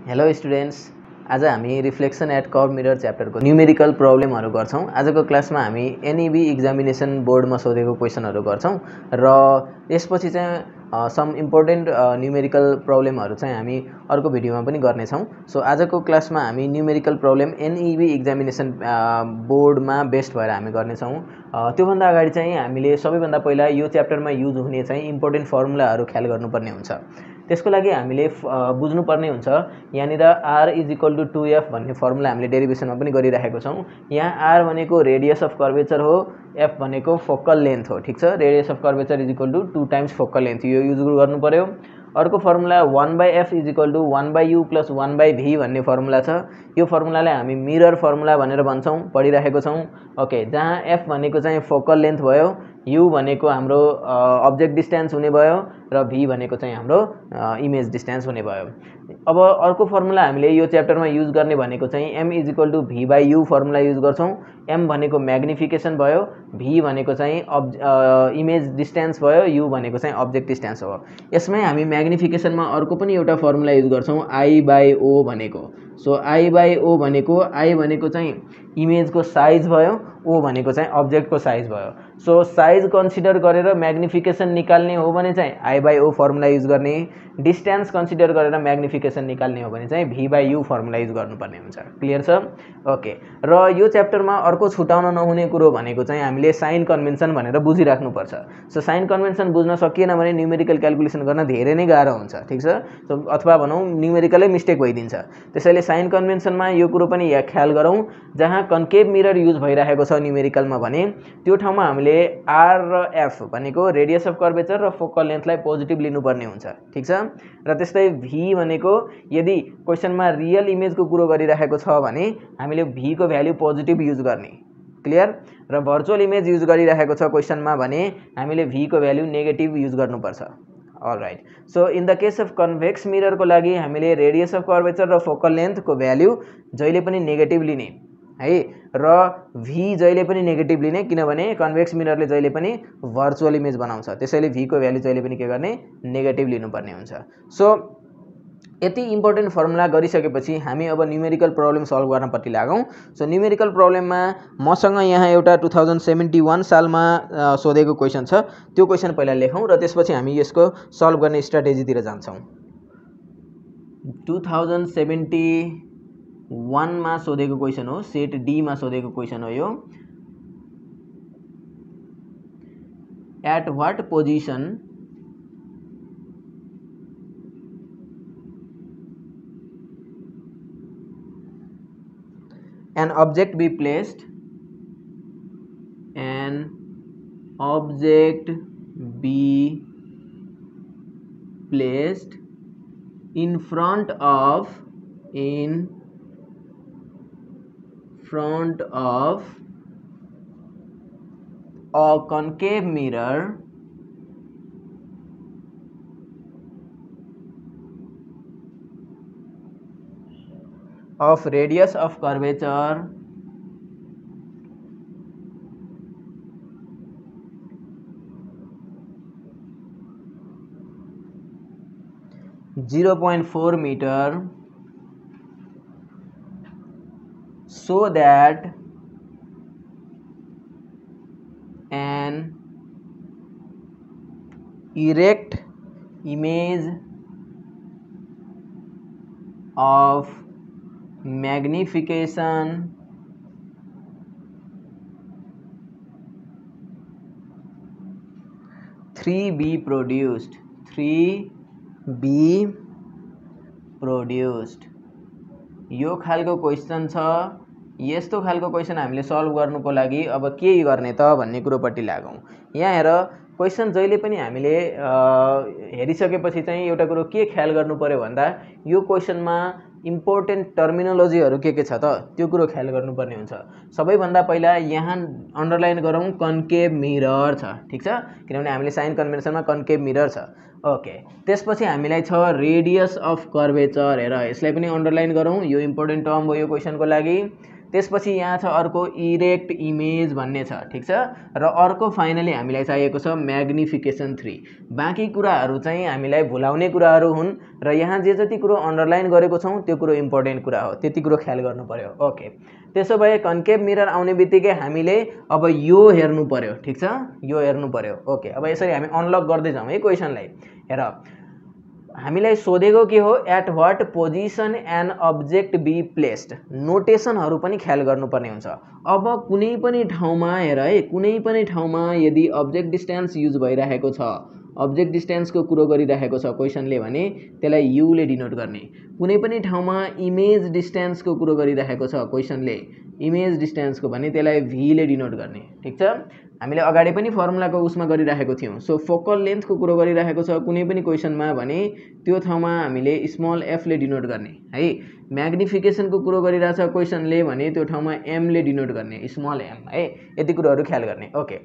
Hello students, आज हामी reflection at curve mirror च्याप्टरको न्युमेरिकल प्रब्लमहरू गर्छौं। आजको क्लासमा हामी एनईबी एक्जामिनेसन बोर्डमा सोधेको क्वेसनहरू गर्छौं र यसपछि चाहिँ सम इम्पोर्टेन्ट न्युमेरिकल प्रब्लमहरू चाहिँ हामी अर्को भिडियोमा पनि गर्नेछौं। सो आजको क्लासमा हामी न्युमेरिकल प्रब्लम एनईबी एक्जामिनेसन बोर्डमा बेस्ड भएर हामी गर्नेछौं। त्योभन्दा अगाडि चाहिँ हामीले सबैभन्दा पहिला यो च्याप्टरमा युज हुने चाहिँ इम्पोर्टेन्ट फर्मुलाहरू ख्याल गर्नुपर्ने हुन्छ। त्यसको लागि हामीले बुझ्नुपर्ने हुन्छ यहाँनिर r = 2f भन्ने फर्मुला हामीले डेरिभेसनमा पनि गरिराखेको छौं। यहाँ r भनेको रेडियस अफ कर्वेचर हो, f भनेको फोकल लेन्थ हो। ठीक छ, radius of curvature = 2 times focal length, यो युज गर्नु पर्यो। अर्को फर्मुला 1/f = 1/u + 1/v भन्ने फर्मुला छ। यो फर्मुलालाई हामी मिरर फर्मुला भनेर भन्छौं, पढिराखेको छौं। ओके, जहाँ f भनेको चाहिँ फोकल लेन्थ भयो, u भनेको हाम्रो अब्जेक्ट डिस्टेन्स हुने भयो र v भनेको चाहिँ हाम्रो इमेज डिस्टेन्स हुने भयो। अब अर्को फर्मुला हामीले यो च्याप्टरमा युज गर्ने भनेको चाहिँ m = v/u फर्मुला युज गर्छौं। m भनेको म्याग्निफिकेसन भयो, v भनेको चाहिँ इमेज डिस्टेन्स भयो, u भनेको चाहिँ अब्जेक्ट डिस्टेन्स हो। यसमै हामी म्याग्निफिकेसनमा अर्को पनि एउटा फर्मुला युज गर्छौं, i/o भनेको। सो i/o भनेको i भनेको चाहिँ इमेजको साइज भयो, o भनेको चाहिँ अब्जेक्टको साइज भयो। सो साइज कन्सिडर गरेर म्याग्निफिकेसन निकाल्ने हो भने चाहिँ i/o फर्मुला युज गर्ने, डिस्टेन्स कन्सिडर गरेर म्याग्निफिकेसन निकाल्ने हो भने चाहिँ v/u फर्मुला युज गर्नुपर्ने हुन्छ। क्लियर छ? ओके, र यो च्याप्टरमा अर्को छुटाउन नहुने कुरो भनेको चाहिँ हामीले साइन कन्भेन्सन भनेर बुझिराख्नुपर्छ। सो साइन कन्भेन्सन बुझ्न सकिएन भने न्युमेरिकल क्याल्कुलेसन गर्न धेरै नै गाह्रो हुन्छ। ठीक छ, सो अथवा भनौं न्युमेरिकलै मिस्टेक भइदिन्छ। त्यसैले साइन कन्भेन्सनमा यो कुरो पनि ख्याल गरौँ, जहाँ कन्केभ मिरर युज भइरहेको छ न्युमेरिकलमा भने त्यो ठाउँमा हामीले r र f भनेको रेडियस अफ कर्वेचर र फोकल लेन्थलाई पोजिटिभ लिनुपर्ने हुन्छ। ठीक छ, र त्यस्तै v भनेको यदि क्वेसनमा रियल इमेजको कुरो गरिरहेको छ भने हामीले v को भ्यालु पोजिटिभ युज गर्ने। क्लियर? र भर्चुअल इमेज युज गरिरहेको छ क्वेसनमा भने हामीले v को भ्यालु नेगेटिभ युज गर्नुपर्छ। Alright, so in the case of convex मिररको लागि हामीले रेडियस अफ कर्वेचर र फोकल लेन्थको भ्यालु जहिले पनि नेगेटिभ लिने है, र v जहिले पनि नेगेटिभ लिने, किनभने कन्भेक्स मिररले जहिले पनि भर्चुअल इमेज बनाउँछ। त्यसैले v को भ्यालु जहिले पनि के गर्ने? नेगेटिभ लिनुपर्ने हुन्छ। सो यति इम्पोर्टेन्ट फर्मुला गरिसकेपछि हामी अब न्युमेरिकल प्रब्लम सल्भ गर्नपट्टि लागौं। सो न्युमेरिकल प्रब्लममा मसँग यहाँ एउटा 2071 सालमा सोधेको क्वेसन छ, त्यो क्वेसन पहिला लेखौं र त्यसपछि हामी यसको सल्भ गर्ने स्ट्र्याटेजीतिर जान्छौं। 2071 मा सोधेको क्वेसन हो, सेट डी मा सोधेको क्वेसन हो यो। At what position an object be placed, an object be placed in front of a concave mirror of radius of curvature .4 meter, so that an erect image of magnification 3 be produced. यो खालको question छ। यस्तो खालको question हामीले solve गर्नुको लागि अब के गर्ने त भन्ने कुरोपट्टि लागौं। यहाँ हेर, क्वेसन जहिले पनि हामीले हेरिसकेपछि चाहिँ एउटा कुरो के ख्याल गर्नु पर्यो भन्दा यो क्वेसनमा इम्पोर्टेन्ट टर्मिनोलोजीहरू के छ त त्यो कुरो ख्याल गर्नुपर्ने हुन्छ। सबैभन्दा पहिला यहाँ अन्डरलाइन गरौँ कन्केभ मिरर छ। ठीक छ, किनभने हामीले साइन कन्भेन्सनमा कन्केभ मिरर छ। ओके, त्यसपछि हामीलाई छ रेडियस अफ कर्वेचर। हेर, यसलाई पनि अन्डरलाइन गरौँ, यो इम्पोर्टेन्ट टर्म हो यो क्वेसनको लागि। त्यसपछि यहाँ छ अर्को इरेक्ट इमेज भन्ने छ, ठिक छ। र अर्को फाइनली हामीलाई चाहिएको छ म्याग्निफिकेसन 3। बाँकी कुराहरू चाहिँ हामीलाई भुलाउने कुराहरू हुन् र यहाँ जे जति कुरो अन्डरलाइन गरेको छौँ त्यो कुरो इम्पोर्टेन्ट कुरा हो, त्यति कुरो ख्याल गर्नु पर्यो। ओके, त्यसो भए कन्केभ मिरर आउने बित्तिकै हामीले अब यो हेर्नु पर्यो, ठिक छ, यो हेर्नु पर्यो। ओके, अब यसरी हामी अनलक गर्दै जाउँ है क्वेसनलाई। हेर, हामीलाई सोधेको के हो, at what position an object be placed. नोटेसनहरू पनि ख्याल गर्नुपर्ने हुन्छ। अब कुनै पनि ठाउँमा हेर है, कुनै पनि ठाउँमा यदि अब्जेक्ट डिस्टेन्स युज भइरहेको छ, अब्जेक्ट डिस्टेन्सको कुरो गरिरहेको छ क्वेसनले भने त्यसलाई युले डिनोट गर्ने। कुनै पनि ठाउँमा इमेज डिस्टेन्सको कुरो गरिरहेको छ क्वेसनले, इमेज डिस्टेन्सको भने त्यसलाई भीले डिनोट गर्ने, ठिक छ। हामीले अगाडि पनि फर्मुलाको उसमा गरिरहेको थियौँ। सो फोकल लेन्थको कुरो गरिरहेको छ कुनै पनि क्वेसनमा भने त्यो ठाउँमा हामीले स्मल एफले डिनोट गर्ने है। म्याग्निफिकेसनको कुरो गरिरहेछ क्वेसनले भने त्यो ठाउँमा एमले डिनोट गर्ने, स्मल एम है। यति कुरोहरू ख्याल गर्ने। ओके,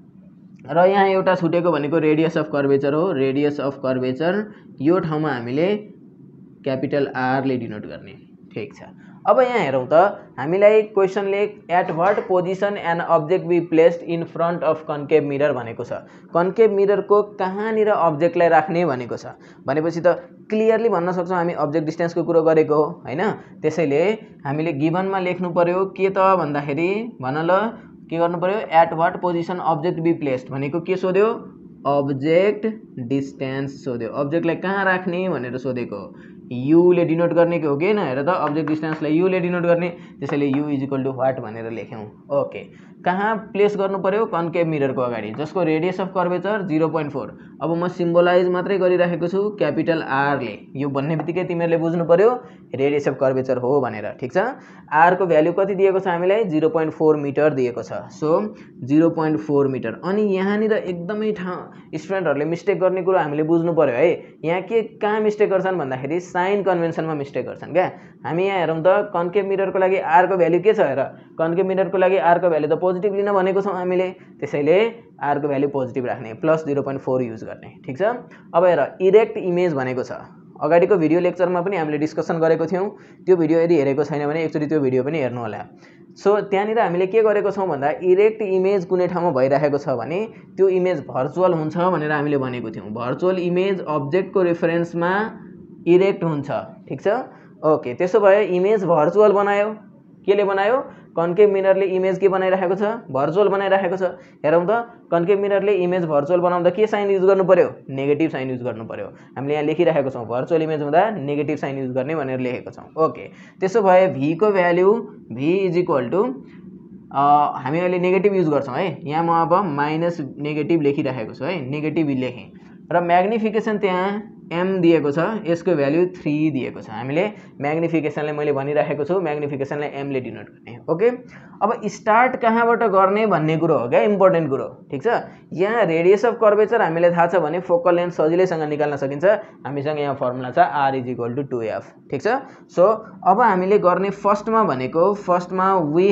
र यहाँ एउटा छुटेको भनेको रेडियस अफ कर्वेचर हो। रेडियस अफ कर्वेचर यो ठाउँमा हामीले क्यापिटल आरले डिनोट गर्ने, ठिक छ। अब यहाँ हेरौँ त, हामीलाई क्वेसनले at what position an object be placed in front of concave mirror भनेको छ। कन्केभ मिररको कहाँनिर अब्जेक्टलाई राख्ने भनेको छ भनेपछि त क्लियरली भन्न सक्छौँ हामी अब्जेक्ट डिस्टेन्सको कुरो गरेको हो हैन। त्यसैले हामीले गिभनमा लेख्नु पर्यो के त भन्दाखेरि, भन ल के गर्नु पर्यो, at what position object be placed भनेको के सोध्यो, अब्जेक्ट डिस्टेन्स सोध्यो। अब्जेक्टलाई कहाँ राख्ने भनेर सोधेको, युले डिनोट गर्ने हो कि होइन। हेर त, अब्जेक्ट डिस्टेन्सलाई युले डिनोट गर्ने, त्यसैले U is equal to what भनेर लेख्यौँ। ओके, कहाँ प्लेस गर्नु पर्यो, कन्केभ मिररको अगाडि, जसको रेडियस अफ कर्वेचर 0.4। अब म सिम्बलाइज मात्रै गरिरहेको छु क्यापिटल आरले। यो भन्ने बित्तिकै तिमीहरूले बुझ्नु पर्यो रेडियस अफ कर्वेचर हो भनेर, ठिक छ। आरको भ्यालु कति दिएको छ हामीलाई, 0.4 मिटर दिएको छ। So 0.4 metre. अनि यहाँनिर एकदमै स्टुडेन्टहरूले मिस्टेक गर्ने कुरो हामीले बुझ्नु पर्यो है। यहाँ के कहाँ मिस्टेक गर्छन् भन्दाखेरि साइन कन्भेन्सनमा मिस्टेक गर्छन् क्या। हामी यहाँ हेरौँ त, कन्केभ मिररको लागि आरको भ्यालु के छ हेर, कन्केभ मिररको लागि आरको भ्यालु त पोजिटिभ लिन भनेको छौँ हामीले, त्यसैले आरको भ्यालु पोजिटिभ राख्ने, प्लस 0.4 युज गर्ने, ठिक छ। अब हेर, इरेक्ट इमेज भनेको छ। अगाडिको भिडियो लेक्चरमा पनि हामीले डिस्कसन गरेको थियौँ। त्यो भिडियो यदि हेरेको छैन भने एकचोटि त्यो भिडियो पनि हेर्नु होला। सो त्यहाँनिर हामीले के गरेको छौँ भन्दा, इरेक्ट इमेज कुनै ठाउँमा भइरहेको छ भने त्यो इमेज भर्चुअल हुन्छ भनेर हामीले भनेको थियौँ। भर्चुअल इमेज अब्जेक्टको रेफरेन्समा इरेक्ट हुन्छ, ठिक छ। ओके, त्यसो भए इमेज भर्चुअल बनायो, केले बनायो, कन्केभ मिररले इमेज के बनाइरहेको छ, भर्चुअल बनाइरहेको छ। हेरौँ त, कन्केभ मिररले इमेज भर्चुअल बनाउँदा के साइन युज गर्नु पर्यो, नेगेटिभ साइन युज गर्नु पर्यो। हामीले यहाँ लेखिरहेको छौँ भर्चुअल इमेज हुँदा नेगेटिभ साइन युज गर्ने भनेर लेखेको छौँ। ओके, त्यसो भए भी को value V is equal to, हामी अहिले नेगेटिभ युज गर्छौँ है। यहाँ म अब माइनस नेगेटिभ लेखिरहेको छु है, नेगेटिभ लेखेँ। र म्याग्निफिकेसन त्यहाँ एम दिएको छ, यसको भ्याल्यु 3 दिएको छ। हामीले म्याग्निफिकेसनलाई मैले भनिरहेको छु, म्याग्निफिकेसनलाई एमले डिनोट गर्ने। ओके, अब स्टार्ट कहाँबाट गर्ने भन्ने कुरो हो क्या, इम्पोर्टेन्ट कुरो, ठिक छ। यहाँ रेडियस अफ कर्वेचर हामीलाई थाहा छ भने फोकल लेन्थ सजिलैसँग निकाल्न सकिन्छ। हामीसँग यहाँ फर्मुला छ are is equal to 2f, ठिक छ। सो अब हामीले गर्ने फर्स्टमा भनेको, फर्स्टमा we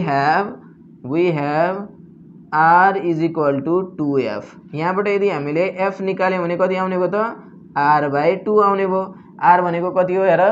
have R is equal to 2f। यहाँबाट यदि हामीले एफ निकाल्यौँ भने कति आउने भयो त, r/2 आउने भयो। आर भनेको कति हो हेर,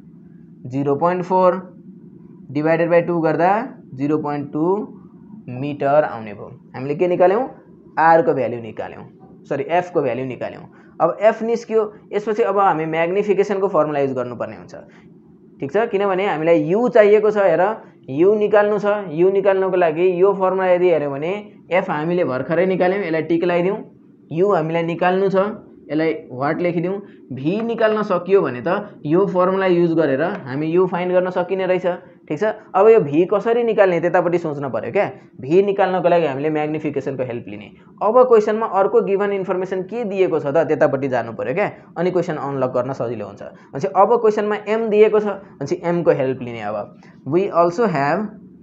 0.4 डिभाइडेड बाई 2 गर्दा 0.2 मिटर आउने भयो। हामीले के निकाल्यौँ, आरको भ्याल्यु निकाल्यौँ, सरी एफको भ्याल्यु निकाल्यौँ। अब एफ निस्क्यो, यसपछि अब हामी म्याग्निफिकेसनको फर्मुला युज गर्नुपर्ने हुन्छ, ठिक छ। किनभने हामीलाई यु चाहिएको छ। हेर, यु निकाल्नु छ। यु निकाल्नुको लागि यो फर्मुला यदि हेऱ्यौँ भने एफ हामीले भर्खरै निकाल्यौँ, यसलाई टिक लगाइदिउँ। यु हामीलाई निकाल्नु छ, यसलाई व्हाट लेखिदिउँ। भी निकाल्न सकियो भने त यो फर्मुला युज गरेर हामी यु फाइन्ड गर्न सकिने रहेछ, ठिक छ। अब यो भी कसरी निकाल्ने त्यतापट्टि सोच्नु पर्यो क्या। भी निकाल्नको लागि हामीले म्याग्निफिकेसनको हेल्प लिने। अब क्वेसनमा अर्को गिभन इन्फर्मेसन के दिएको छ त त्यतापट्टि जानु पर्यो क्या, अनि क्वेसन अनलक गर्न सजिलो हुन्छ। भनेपछि अब क्वेसनमा एम दिएको छ भनेपछि एमको हेल्प लिने। अब we also have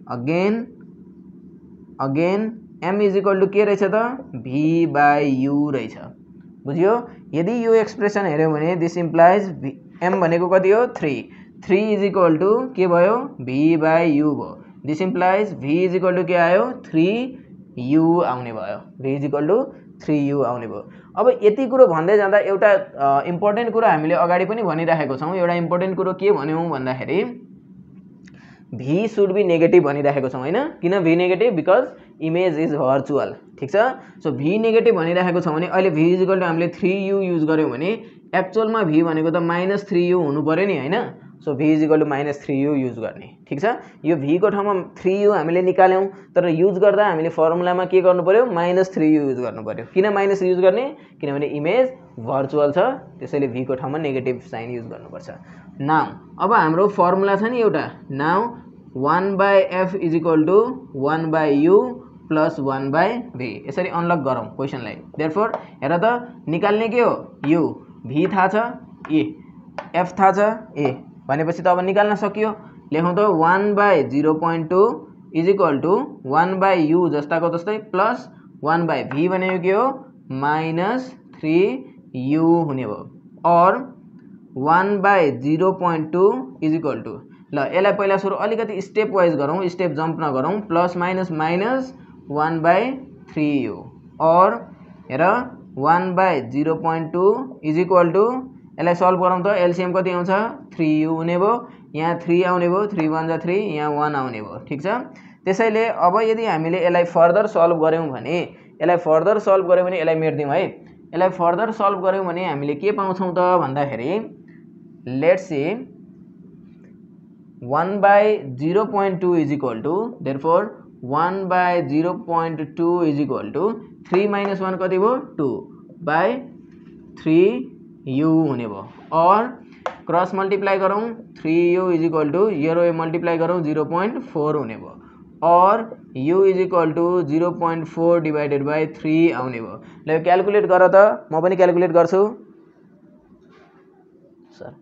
again M is equal to के रहेछ त, भी बाई यु रहेछ, बुझ्यो। यदि यो एक्सप्रेसन हेऱ्यौँ भने दिस इम्प्लाइज एम भनेको कति हो, 3 इज इक्वल टु के भयो, भी बाई यु भयो। This implies V is equal to के आयो, 3u आउने भयो। भी इज इक्वल टु 3u आउने भयो। अब यति कुरो भन्दै जाँदा एउटा इम्पोर्टेन्ट कुरो हामीले अगाडि पनि भनिरहेको छौँ। एउटा इम्पोर्टेन्ट कुरो के भन्यौँ भन्दाखेरि भी शुड बी नेगेटिभ भनिराखेको छौँ हैन। किन V negative? Because image is virtual. ठिक छ। सो भी नेगेटिभ भनिराखेको छ भने अहिले भी इज इक्वल टु हामीले 3u युज गर्यौँ भने एक्चुअलमा भी भनेको त -3u हुनु पर्यो नि हैन। So V is equal to -3u use गर्ने। ठिक छ। यो भी को ठाउँमा 3u हामीले निकाल्यौँ, तर युज गर्दा हामीले फर्मुलामा के गर्नु पर्यो? -3u युज गर्नु पर्यो। किन माइनस युज गर्ने? किनभने इमेज भर्चुअल छ, त्यसैले भी को ठाउँमा नेगेटिभ साइन युज गर्नुपर्छ। नाउ अब हाम्रो फर्मुला छ नि एउटा, now 1/f is equal to 1/u plus 1/v। यसरी अनलक गरौँ क्वेसनलाई। देयरफोर हेर त निकाल्ने के हो? u, v थाहा छ, ए, f थाहा छ, ए भनेपछि त अब निकाल्न सकियो। लेखौँ त 1/0.2 इज इक्वल टु 1/u जस्ताको जस्तै प्लस 1/v भनेको के हो? -3u हुने भयो। और 1/0.2 इज इक्वल टु, ल यसलाई पहिला सुरु अलिकति स्टेप वाइज गरौँ, स्टेप जम्प नगरौँ। प्लस माइनस माइनस 1/3u और हेर 1/0.2 इज इक्वल टु, यसलाई सल्भ गरौँ त एलसीएम कति आउँछ? 3u हुने भयो। यहाँ 3 आउने भयो, 3 1 जा 3, यहाँ 1 आउने भयो। ठिक छ। त्यसैले अब यदि हामीले यसलाई फर्दर सल्भ गऱ्यौँ भने, यसलाई मेट्दिउँ है। यसलाई फर्दर सल्भ गऱ्यौँ भने हामीले के पाउँछौँ त भन्दाखेरि, let's see 1/0.2 is equal to, therefore 1/0.2 is equal to 3 - 1 कति भयो? 2/3u हुने भयो। और क्रस मल्टिप्लाई गरौँ, 3u इज इक्वल टु यो र यो मल्टिप्लाई गरौँ 0.4 हुने भयो। और u is equal to 0.4 divided by 3 आउने भयो। ल यो क्यालकुलेट गर त, म पनि क्यालकुलेट गर्छु सर।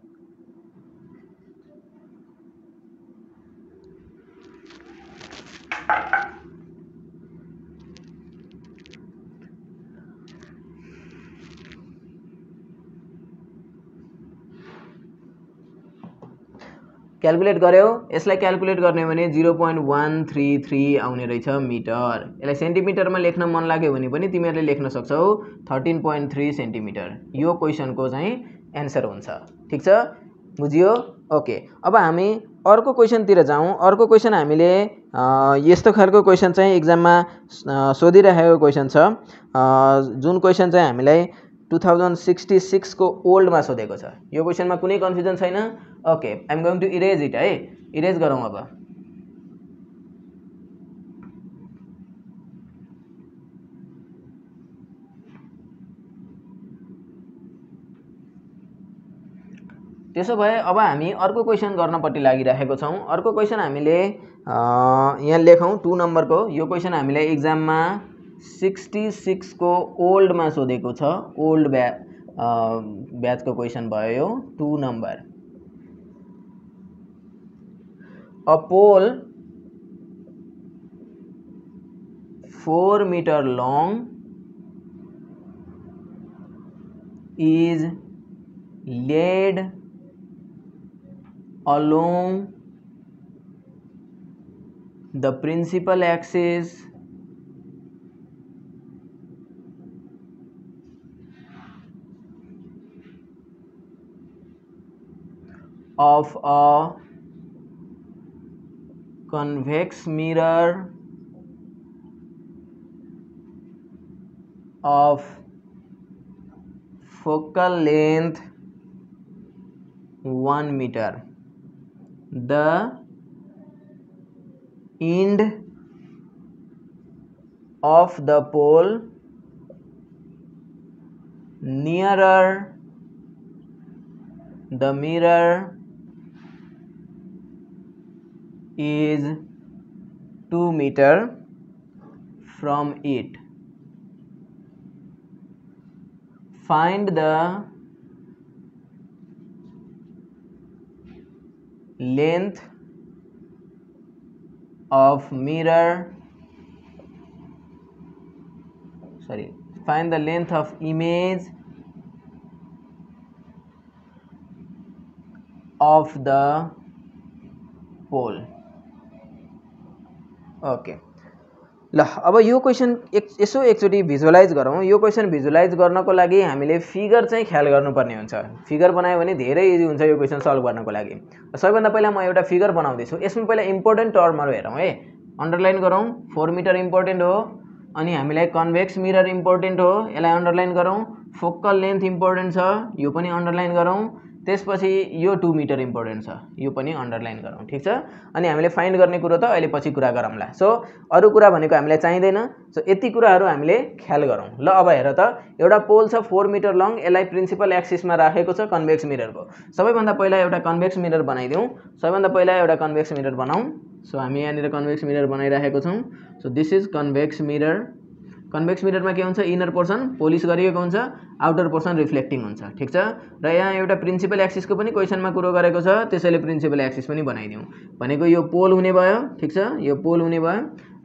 क्यालकुलेट गर्यो। यसलाई क्यालकुलेट गर्ने भने 0.133 आउने रहेछ मिटर। यसलाई सेन्टिमिटरमा लेख्न मन लाग्यो भने पनि तिमीहरूले लेख्न सक्छौ 13.3 सेन्टिमिटर। यो क्वेसनको चाहिँ एन्सर हुन्छ। ठिक छ, बुझियो? ओके, अब हामी अर्को क्वेसनतिर जाउँ। अर्को क्वेसन हामीले यस्तो खालको क्वेसन चाहिँ एक्जाममा सोधिरहेको क्वेसन छ, जुन क्वेसन चाहिँ हामीलाई 2066 को ओल्डमा सोधेको छ। यो क्वेसनमा कुनै कन्फ्युजन छैन? Okay, I am going to erase it है। इरेज गरौँ अब। त्यसो भए अब हामी अर्को क्वेसन गर्नपट्टि लागिरहेको छौँ। अर्को क्वेसन हामीले यहाँ लेखौँ 2 नम्बरको। यो क्वेसन हामीलाई एक्जाममा 66 को ओल्डमा सोधेको छ। ओल्ड ब्याचको क्वेसन भयो यो 2 number. A pole 4 meter long is laid along the principal axis of a convex mirror of focal length 1 meter. The end of the pole nearer the mirror is 2 meter from it. Find the length of mirror, find the length of image of the pole. Okay, ल अब यो question यसो एकचोटि visualise गरौँ। यो question visualise गर्नको लागि हामीले फिगर चाहिँ ख्याल गर्नुपर्ने हुन्छ। फिगर बनायो भने धेरै इजी हुन्छ यो क्वेसन सल्भ गर्नको लागि। सबैभन्दा पहिला म एउटा फिगर बनाउँदैछु। यसमा पहिला इम्पोर्टेन्ट टर्महरू हेरौँ है, अन्डरलाइन गरौँ। 4 मिटर इम्पोर्टेन्ट हो, अनि हामीलाई कन्भेक्स मिरर इम्पोर्टेन्ट हो, यसलाई अन्डरलाइन गरौँ। फोकल लेन्थ इम्पोर्टेन्ट छ, यो पनि अन्डरलाइन गरौँ। त्यसपछि यो 2 मिटर इम्पोर्टेन्ट छ, यो पनि अन्डरलाइन गरौँ। ठिक छ, अनि हामीले फाइन्ड गर्ने कुरो त अहिले पछि कुरा गरौँला। सो अरू कुरा भनेको हामीलाई चाहिँदैन। सो यति कुराहरू हामीले ख्याल गरौँ। ल अब हेर त, एउटा पोल छ 4 मिटर लङ, यसलाई प्रिन्सिपल एक्सिसमा राखेको छ कन्भेक्स मिररको। सबैभन्दा पहिला एउटा कन्भेक्स मिरर बनाइदिउँ। सबैभन्दा पहिला एउटा कन्भेक्स मिरर बनाऊँ। सो हामी यहाँनिर कन्भेक्स मिरर बनाइराखेको छौँ। So this is convex mirror. Convex मिररमा के हुन्छ, इनर पोर्सन पोलिस गरिएको हुन्छ, आउटर पोर्सन रिफ्लेक्टिङ हुन्छ। ठिक छ, र यहाँ एउटा प्रिन्सिपल एक्सिसको पनि क्वेसनमा कुरो गरेको छ, त्यसैले प्रिन्सिपल एक्सिस पनि बनाइदिउँ। भनेको यो पोल हुने भयो। ठिक छ, यो पोल हुने भयो,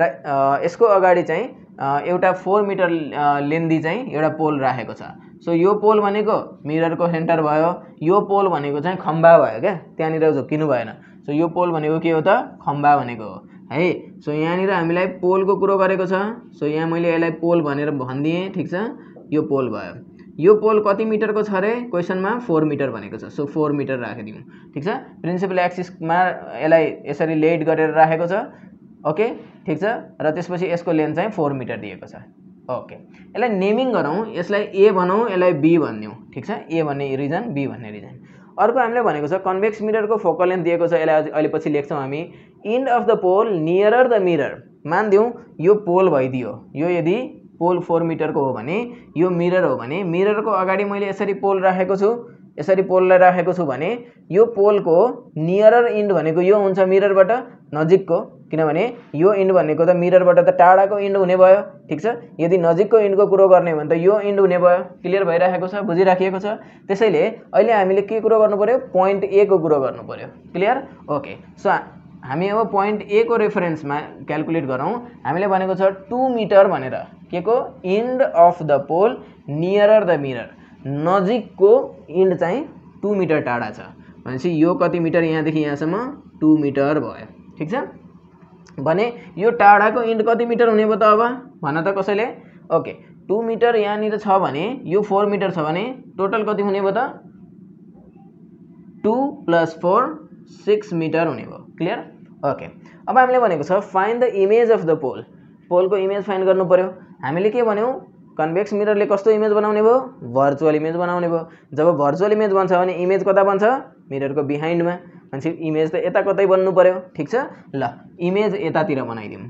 र यसको अगाडि चाहिँ एउटा 4 मिटर लेन्दी चाहिँ एउटा पोल राखेको छ। सो यो पोल भनेको मिररको सेन्टर भयो, यो पोल भनेको चाहिँ खम्बा भयो क्या, त्यहाँनिर झुक्किनु भएन। सो यो पोल भनेको के हो त, खम्बा भनेको हो है। सो यहाँनिर हामीलाई पोलको कुरो गरेको छ। सो यहाँ मैले यसलाई पोल भनेर भनिदिएँ। ठिक छ, यो पोल भयो। यो पोल कति मिटरको छ अरे क्वेसनमा, 4 मिटर भनेको छ। सो 4 मिटर राखिदिउँ। ठिक छ, प्रिन्सिपल एक्सिसमा यसलाई यसरी लेड गरेर राखेको छ। ओके, ठिक छ, र त्यसपछि यसको लेन्थ चाहिँ 4 मिटर दिएको छ। ओके, यसलाई नेमिङ गरौँ। यसलाई ए भनौँ, यसलाई बी भनिदिउँ। ठिक छ, ए भन्ने रिजन, बी भन्ने रिजन। अर्को हामीले भनेको छ कन्भेक्स मिररको फोकल लेन्थ दिएको छ, यसलाई अहिले पछि लेख्छौँ हामी। End of the pole nearer the mirror, मानिदिउँ यो पोल भइदियो। यो यदि पोल 4 मिटरको हो भने, यो मिरर हो भने, मिररको अगाडि मैले यसरी पोल राखेको छु, यसरी पोललाई राखेको छु भने यो पोलको नियरर इन्ड भनेको यो हुन्छ मिररबाट नजिकको, किनभने यो इन्ड भनेको त मिररबाट त टाढाको इन्ड हुने भयो। ठिक छ, यदि नजिकको इन्डको कुरो गर्ने हो भने त यो इन्ड हुने भयो। क्लियर भइराखेको छ, बुझिराखिएको छ। त्यसैले अहिले हामीले के कुरो गर्नु पर्यो, पोइन्ट ए को कुरो गर्नु पर्यो। Clear, okay. सो हामी अब पोइन्ट ए को रेफरेन्समा क्यालकुलेट गरौँ। हामीले भनेको छ 2 मिटर भनेर, के को, end of the pole nearer the mirror, नजिकको इन्ड चाहिँ 2 मिटर टाढा छ भनेपछि यो कति मिटर, यहाँदेखि यहाँसम्म 2 मिटर भयो। ठिक छ, भने यो टाढाको इन्ड कति मिटर हुने भयो त, अब भन त कसैले। ओके, 2 मिटर यहाँनिर छ भने, यो 4 मिटर छ भने टोटल कति हुने भयो त, 2 + 4 6 मिटर हुने भयो। Clear, okay. अब हामीले भनेको छ find the image of the pole. पोलको इमेज फाइन्ड गर्नु पर्यो। हामीले के भन्यौँ, कन्भेक्स मिररले कस्तो इमेज बनाउने भयो, भर्चुअल इमेज बनाउने भयो। जब भर्चुअल इमेज बन्छ भने इमेज कता बन्छ, मिररको बिहाइन्डमा। भनेपछि इमेज त यता कतै बन्नु पर्यो। ठिक छ, ल इमेज यतातिर बनाइदिउँ।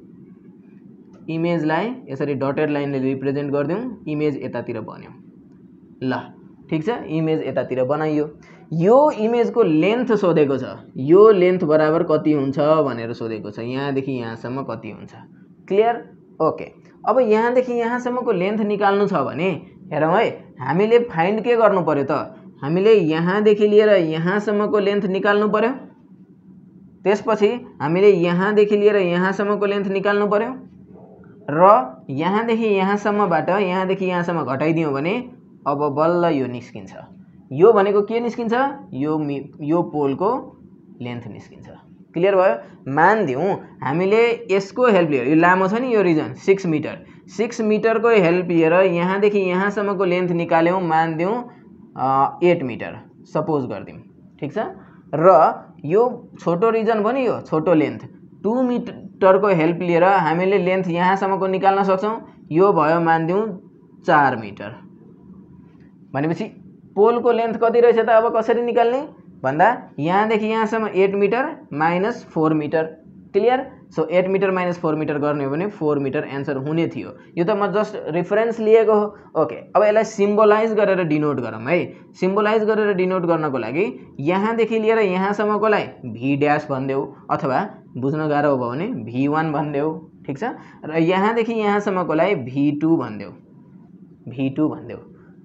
इमेजलाई यसरी डटेड लाइनले रिप्रेजेन्ट गरिदिउँ। इमेज यतातिर बन्यो। ल ठिक छ, इमेज यतातिर बनाइयो। यो इमेजको लेन्थ सोधेको छ, यो लेन्थ बराबर कति हुन्छ भनेर सोधेको छ, यहाँदेखि यहाँसम्म कति हुन्छ। Clear, okay. अब यहाँदेखि यहाँसम्मको लेन्थ निकाल्नु छ भने हेरौँ है, हामीले फाइन्ड के गर्नु पर्यो त, हामीले यहाँदेखि लिएर यहाँसम्मको लेन्थ निकाल्नु पर्यो। त्यसपछि हामीले यहाँदेखि लिएर यहाँसम्मको लेन्थ निकाल्नु पर्यो, र यहाँदेखि यहाँसम्मबाट यहाँदेखि यहाँसम्म घटाइदियौँ भने अब बल्ल यो निस्किन्छ। यो भनेको के निस्किन्छ, यो पोलको लेन्थ निस्किन्छ। क्लियर भयो। मानिदिउँ हामीले यसको हेल्प लिएर, यो लामो छ नि यो रिजन 6 मिटर, 6 मिटरको हेल्प लिएर यहाँदेखि यहाँसम्मको लेन्थ निकाल्यौँ। मानिदिउँ 8 मिटर सपोज गरिदिउँ। ठिक छ, र यो छोटो रिजन पनि, यो छोटो लेन्थ 2 मिटरको हेल्प लिएर हामीले लेन्थ यहाँसम्मको निकाल्न सक्छौँ। यो भयो मानिदिउँ 4 मिटर। भनेपछि पोलको लेन्थ कति रहेछ त, अब कसरी निकाल्ने भन्दा यहाँदेखि यहाँसम्म 8 metre minus 4 metre. Clear, so 8 metre minus 4 metre गर्ने हो भने 4 मिटर एन्सर हुने थियो। यो त म जस्ट रेफरेन्स लिएको हो। ओके, अब यसलाई सिम्बोलाइज गरेर डिनोट गरौँ है। सिम्बोलाइज गरेर डिनोट गर्नको लागि यहाँदेखि लिएर यहाँसम्मकोलाई भी ड्यास भनिदेऊ, अथवा बुझ्न गाह्रो भयो भने V1 भनिदेऊ। ठिक छ, र यहाँदेखि यहाँसम्मकोलाई V2 भनिदेऊ, V2 भनिदेऊ।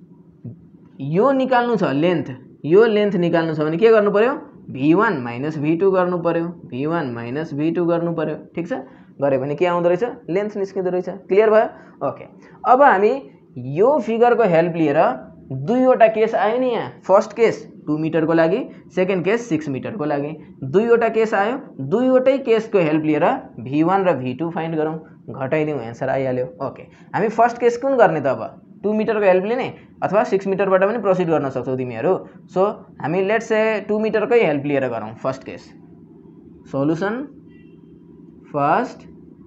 यो निकाल्नु छ लेन्थ, यो लेन्थ निकाल्नु छ भने के गर्नु पर्यो, V1 माइनस V2 गर्नु पर्यो, V1 माइनस V2 गर्नु पर्यो। ठिक छ, गऱ्यो भने के आउँदो रहेछ, लेन्थ निस्किँदो रहेछ। क्लियर भयो। ओके, अब हामी यो फिगरको हेल्प लिएर दुईवटा केस आयो नि यहाँ। फर्स्ट केस 2 मिटरको लागि, सेकेन्ड केस 6 मिटरको लागि। दुईवटा केस आयो, दुईवटै केसको हेल्प लिएर V1 र V2 फाइन्ड गरौँ, घटाइदिउँ, एन्सर आइहाल्यो। ओके, हामी फर्स्ट केस कुन गर्ने त अब? 2 मिटरको हेल्प लिने अथवा 6 मिटरबाट पनि प्रोसिड गर्न सक्छौ तिमीहरू। सो हामी लेट्स से 2 मिटरकै हेल्प लिएर गरौँ first case. Solution first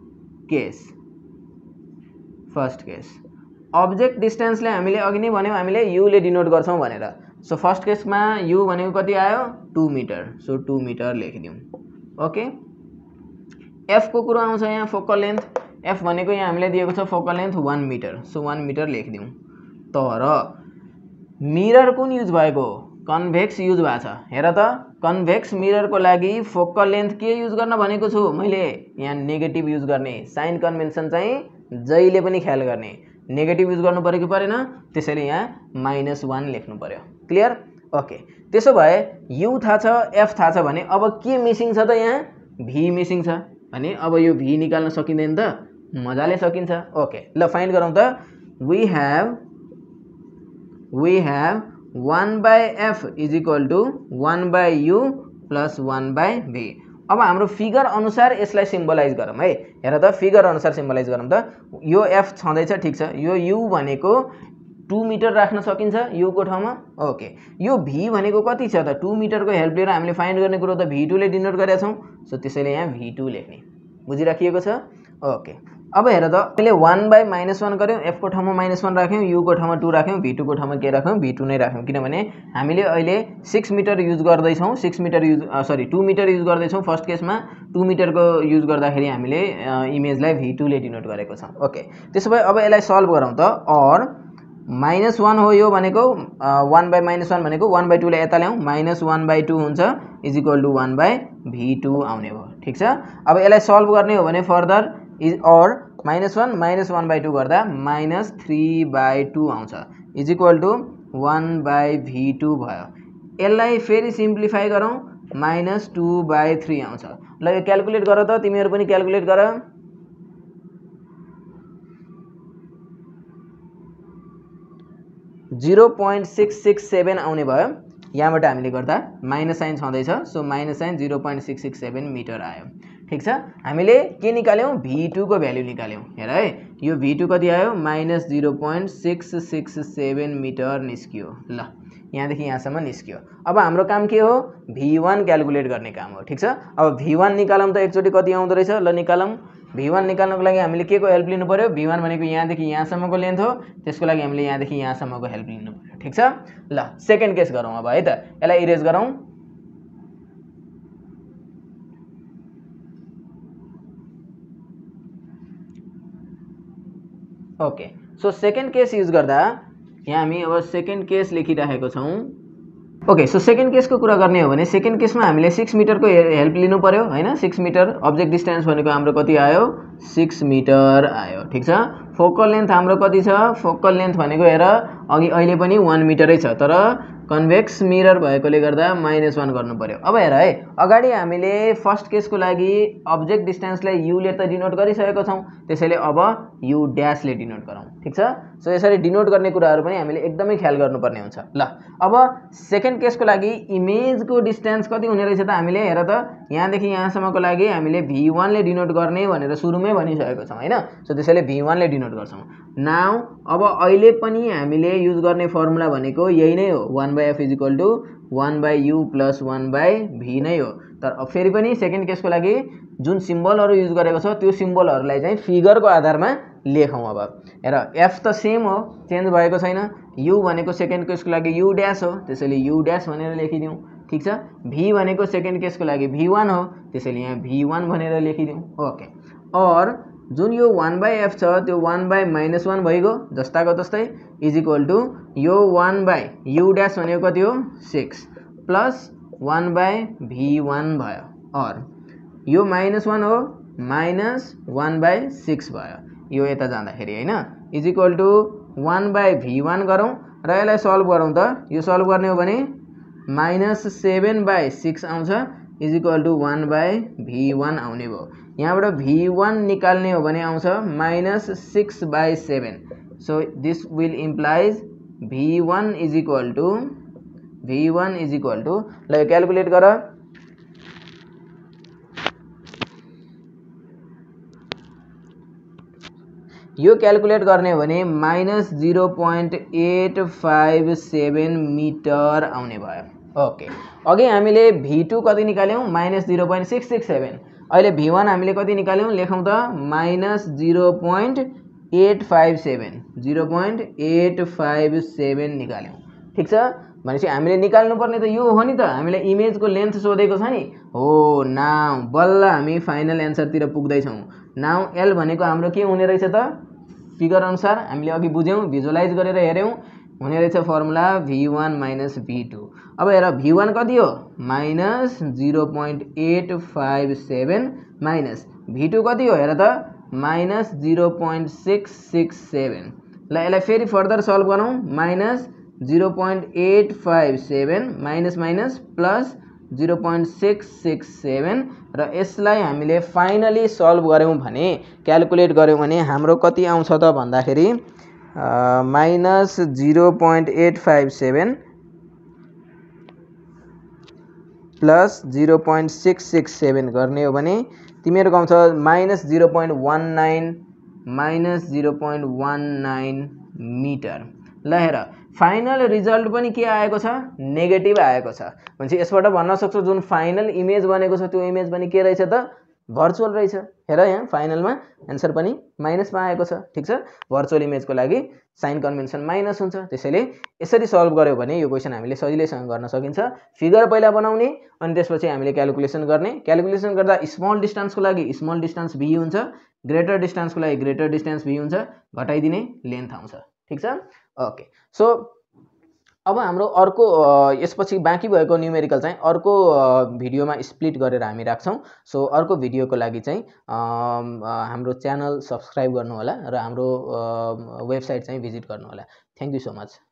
case object डिस्टेन्सले हामीले अघि नै भन्यौँ हामीले u ले डिनोट गर्छौँ भनेर। सो फर्स्ट केसमा u भनेको कति आयो? 2 मिटर। सो 2 मिटर लेखिदिउँ। ओके, f को कुरा आउँछ यहाँ, फोकल लेन्थ। f भनेको यहाँ हामीले दिएको छ focal length 1 metre. So 1 metre लेखिदिउँ। तर मिरर कुन युज भएको? कन्भेक्स युज भएको छ। हेर त, कन्भेक्स मिररको लागि फोकल लेन्थ के युज गर्न भनेको छु मैले? यहाँ नेगेटिभ युज गर्ने। साइन कन्भेन्सन चाहिँ जहिले पनि ख्याल गर्ने। नेगेटिभ युज गर्नु पर्यो कि परेन? त्यसैले यहाँ -1 लेख्नु पर्यो। क्लियर? ओके, त्यसो भए u थाहा छ, f थाहा छ भने अब के मिसिङ छ त? यहाँ v मिसिङ छ भने अब यो v निकाल्न सकिँदैन त? मजाले सकिन्छ। ओके, ल फाइन्ड गरौँ त। we have 1/f is equal to 1/u plus 1/v। अब हाम्रो फिगर अनुसार यसलाई सिम्बलाइज गरौँ है। हेर त, फिगर अनुसार सिम्बलाइज गरौँ त। यो f छँदैछ, ठिक छ। यो u भनेको 2 मिटर राख्न सकिन्छ u को ठाउँमा। ओके, यो v भनेको कति छ त? 2 मिटरको हेल्प लिएर हामीले फाइन्ड गर्ने कुरो त v2 ले डिनोट गरेका छौँ। सो त्यसैले यहाँ v2 लेख्ने। बुझिराखिएको छ? ओके, अब हेर त, अहिले 1/-1 गर्यौँ, f को ठाउँमा -1 राख्यौँ, u को ठाउँमा 2 राख्यौँ, v2 को ठाउँमा के राख्यौँ? v2 नै राख्यौँ। किनभने हामीले अहिले 6 मिटर युज गर्दैछौँ, 2 मिटर युज गर्दैछौँ फर्स्ट केसमा। 2 मिटरको युज गर्दाखेरि हामीले इमेजलाई v2 ले डिनोट गरेको छौँ। ओके, त्यसो भए अब यसलाई सल्भ गरौँ त। और -1 हो यो भनेको, 1/-1 भनेको 1/2 ले यता ल्याउँ, -1/2 हुन्छ इज इक्वल टू 1/v2 आउने भयो। ठिक छ? अब यसलाई सल्भ गर्ने हो भने फर्दर और -1/2 गर्दा -3/2 आउँछ इज इक्वल टू 1/v2 भयो। यसलाई फेरि सिम्प्लिफाई गरौँ, -2/3 आउँछ। ल यो क्याल्कुलेट गर त, तिमीहरू पनि क्याल्कुलेट गर। 0.667 आउने भयो। यहाँबाट हामीले गर्दा माइनस साइन छँदैछ। सो माइनस साइन 0.667 मिटर आयो। ठिक छ? हामीले के निकाल्यौँ? v2 को भ्याल्यु निकाल्यौँ। हेर है, यो v2 कति आयो? -0.667 मिटर निस्कियो। ल, यहाँदेखि यहाँसम्म निस्कियो। अब हाम्रो काम के हो? v1 क्याल्कुलेट गर्ने काम हो। ठिक छ? अब v1 निकालौँ त एकचोटि कति आउँदो रहेछ? ल निकालौँ। v1 निकाल्नको लागि हामीले के को हेल्प लिनु पर्यो? v1 भनेको यहाँदेखि यहाँसम्मको लेन्थ हो, त्यसको लागि हामीले यहाँदेखि यहाँसम्मको हेल्प लिनु पर्यो। ठिक छ? ल, सेकेन्ड केस गरौँ अब है त। यसलाई इरेज गरौँ। Okay, so second case use गर्दा यहाँ हामी अब सेकेन्ड केस लेखिरहेको छौँ। ओके, सो सेकेन्ड केसको कुरा गर्ने हो भने सेकेन्ड केसमा हामीले 6 मिटरको हेल्प लिनु पर्यो हैन। 6 मिटर अब्जेक्ट डिस्टेन्स भनेको हाम्रो कति आयो? 6 मिटर आयो। ठिक छ? फोकल लेन्थ हाम्रो कति छ? फोकल लेन्थ भनेको हेर, अघि अहिले पनि 1 मिटरै छ, तर कन्भेक्स मिरर भएकोले गर्दा -1 गर्नु पर्यो। अब हेर है, अगाडि हामीले फर्स्ट केसको लागि अब्जेक्ट डिस्टेन्सलाई u ले त डिनोट गरिसकेको छौँ, त्यसैले अब u ड्यास ले डिनोट गरौँ। ठिक छ? सो यसरी डिनोट गर्ने कुराहरू पनि हामीले एकदमै ख्याल गर्नुपर्ने हुन्छ। ल, अब सेकेन्ड केसको लागि इमेजको डिस्टेन्स कति हुने रहेछ त? हामीले हेर त, यहाँदेखि यहाँसम्मको लागि हामीले v1 ले डिनोट गर्ने भनेर सुरुमै भनिसकेको छौँ हैन। सो त्यसैले v1 ले डिनोट गर्छौँ। नाउ अब अहिले पनि हामीले युज गर्ने फर्मुला भनेको यही नै हो, 1/f is equal to 1/u plus 1/v नै हो। तर फेरि पनि सेकेन्ड केसको लागि जुन सिम्बलहरू युज गरेको छ त्यो सिम्बलहरूलाई चाहिँ फिगरको आधारमा लेखौँ। अब हेर, f त सेम हो, चेन्ज भएको छैन। u भनेको सेकेन्ड केसको लागि u ड्यास हो, त्यसैले u ड्यास भनेर लेखिदिउँ। ठिक छ? v भनेको सेकेन्ड केसको लागि v1 हो, त्यसैले यहाँ v1 भनेर लेखिदिउँ। ओके, और जुन यो 1/f छ त्यो 1/-1 भइगयो जस्ताको तस्तै इज इक्वल टू यो 1/u ड्यास भनेको कति हो? 6 प्लस 1/v1 भयो। और यो -1 हो, -1/6 भयो यो यता जाँदाखेरि हैन, इज इक्वल टू 1/v1 गरौँ र यसलाई सल्भ गरौँ त। यो सल्भ गर्ने हो भने -7/6 आउँछ इज इक्वल टू 1/v1 आउने भयो। यहाँबाट v1 निकाल्ने हो भने आउँछ -6/7। So this will implies v1 is equal to v1 is equal to ल यो क्यालकुलेट गर यो क्यालकुलेट गर्ने हो भने -0.857 मिटर आउने भयो। ओके अघि हामीले v2 कति निकाल्यौं -0.667 अहिले v1 हामीले कति निकाल्यौं लेखौं त -0.857 निकाल्यौं ठीक छ भनेपछि हामीले निकाल्नु पर्ने त यो हो नि त हामीलाई इमेजको लेन्थ सोधेको छ नि हो नाउ बल्ल हामी फाइनल एन्सर तिर पुग्दै छौं नाउ l भनेको हाम्रो के हुने रहेछ त फिगर अनुसार हामीले अघि बुझ्यौं भिजुअलाइज गरेर हेर्यौं हुने रहेछ फर्मुला v1 - v2 अब हेर v1 कति हो -0.857 माइनस v2 कति हो हेर त -0.667 ल यसलाई फेरि फर्दर सल्भ गरौं -0.857 माइनस माइनस प्लस 0.667 र यसलाई हामीले फाइनली सल्भ गर्यौं भने क्यालकुलेट गर्यौं भने हाम्रो कति आउँछ त भन्दाखेरि -0.857 प्लस 0.667 गर्ने हो भने तिमीहरुको आउँछ -0.19 मिटर ल हेर फाइनल रिजल्ट पनि के आएको छ नेगेटिभ आएको छ भनेपछि यसबाट भन्न सक्छौ जुन फाइनल इमेज बनेको छ त्यो इमेज पनि के रहेछ त भर्चुअल रहेछ हेर यहाँ फाइनलमा आन्सर पनि माइनसमा आएको छ ठीक छ भर्चुअल इमेजको लागि साइन कन्भेन्सन माइनस हुन्छ त्यसैले यसरी सल्भ गर्यो भने यो क्वेशन हामीले सजिलैसँग गर्न सकिन्छ फिगर पहिला बनाउने अनि त्यसपछि हामीले क्याल्कुलेसन गर्ने क्याल्कुलेसन गर्दा स्मल डिस्टेन्सको लागि स्मल डिस्टेन्स v हुन्छ ग्रेटर डिस्टेन्सको लागि ग्रेटर डिस्टेन्स v हुन्छ घटाइदिने लेन्थ आउँछ ठीक छ ओके सो अब हाम्रो अर्को यसपछि बाँकी भएको न्यूमेरिकल चाहिँ अर्को भिडियोमा स्प्लिट गरेर हामी राख्छौं सो अर्को भिडियोको लागि चाहिँ हाम्रो च्यानल सब्स्क्राइब गर्नु होला र हाम्रो वेबसाइट चाहिँ भिजिट गर्नु होला थ्यांक यू सो मच